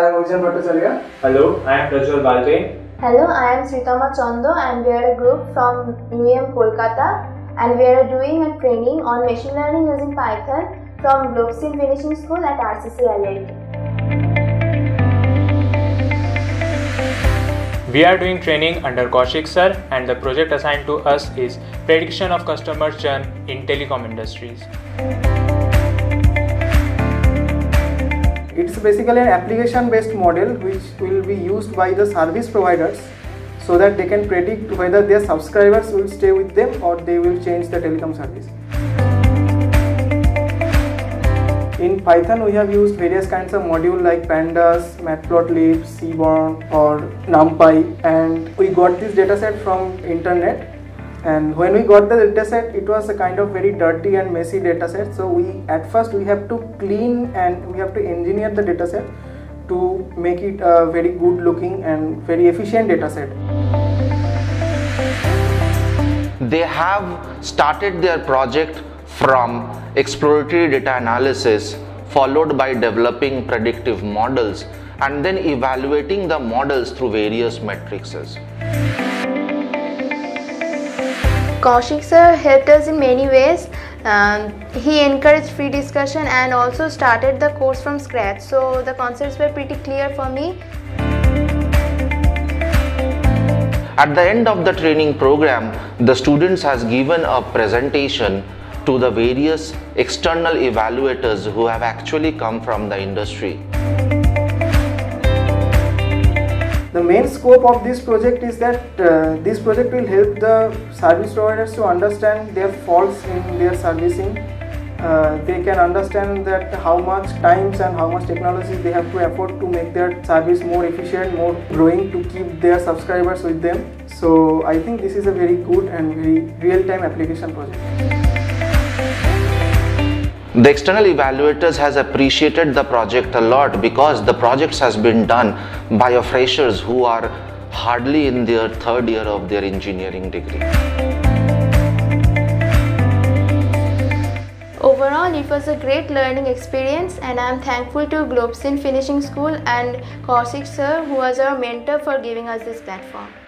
Hello, I am Prajwal Balke. Hello, I am Sritama Chando and we are a group from UEM Kolkata and we are doing a training on machine learning using Python from Globsyn Finishing School at RCC IIT. We are doing training under Kaushik sir and the project assigned to us is prediction of customer churn in telecom industries. It's basically an application-based model which will be used by the service providers so that they can predict whether their subscribers will stay with them or they will change the telecom service. In Python, we have used various kinds of modules like pandas, matplotlib, seaborn or numpy, and we got this dataset from internet. And when we got the dataset, it was a kind of very dirty and messy dataset. So at first we have to clean and we have to engineer the dataset to make it a very good looking and very efficient dataset. They have started their project from exploratory data analysis, followed by developing predictive models and then evaluating the models through various matrices. Kaushik sir helped us in many ways. He encouraged free discussion and also started the course from scratch. So the concepts were pretty clear for me. At the end of the training program, the students has given a presentation to the various external evaluators who have actually come from the industry. The main scope of this project is that this project will help the service providers to understand their faults in their servicing. They can understand that how much times and how much technology they have to afford to make their service more efficient, more growing, to keep their subscribers with them. So I think this is a very good and very real-time application project. The external evaluators has appreciated the project a lot because the project has been done by freshers who are hardly in their third year of their engineering degree. Overall, it was a great learning experience and I am thankful to Globsyn Finishing School and Kaushik sir, who was our mentor, for giving us this platform.